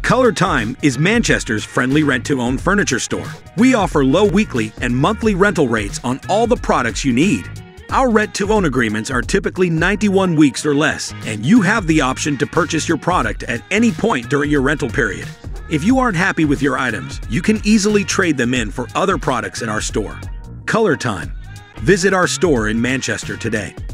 ColorTyme is Manchester's friendly rent-to-own furniture store. We offer low weekly and monthly rental rates on all the products you need. Our rent-to-own agreements are typically 91 weeks or less, and you have the option to purchase your product at any point during your rental period. If you aren't happy with your items, you can easily trade them in for other products in our store. ColorTyme. Visit our store in Manchester today.